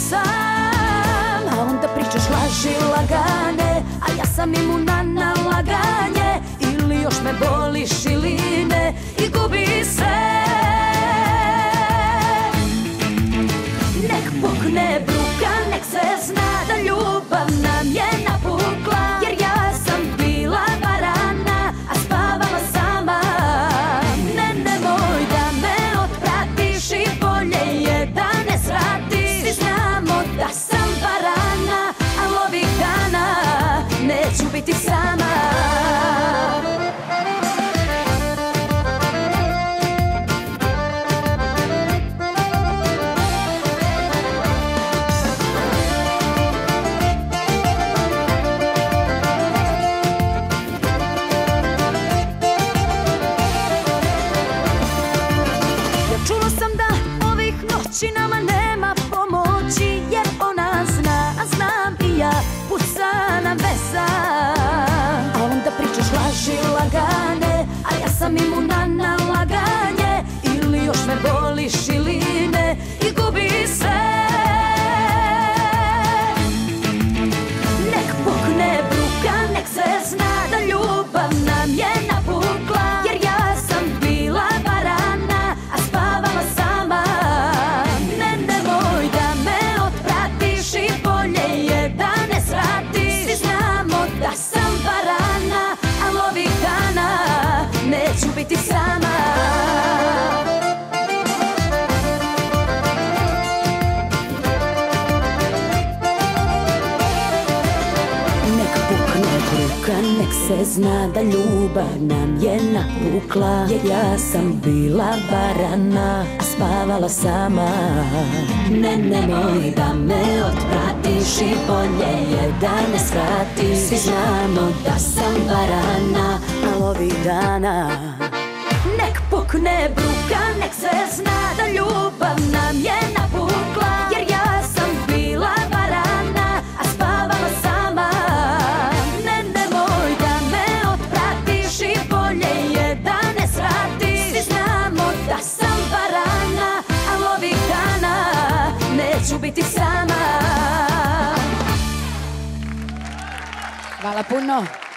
sam. A onda pričaš laži lagane, a ja sam imuna na laganje. Ili još me voliš ili ne i gubi se. Nek pukne bruka, nek se zna da ljubav nam je napukla. Jer ja sam bila varana, a spavala sama. Ne, nemoj da me otpratiš i bolje je da ne svratiš. Svi znamo da sam varana, al ovih dana neću biti sama. Čula sam da ovih noći nama nema pomoći, jer ona zna, a znam i ja, puca nam veza. A onda pričaš laži lagane, a ja sam imuna na laganje. Ili još me voliš ili ne i gubi se. Nek pukne bruka, nek se zna da ljubav nam je napukla. Jer ja sam bila varana, a spavala sama. Ne, nemoj da me otpratiš i bolje je da ne svratiš. Svi znamo da sam varana, al ovih dana neću biti sama. Nek se zna da ljubav nam je napukla. Jer ja sam bila varana, a spavala sama. Ne, nemoj da me otpratiš i bolje je da ne svratiš. Svi znamo da sam varana, al ovih dana nek pukne bruka, nek se zna da ljubav nam je napukla. Jer ja sam bila varana, a spavala sama. Da sam varana, al ovih dana neću biti sama. Hvala puno.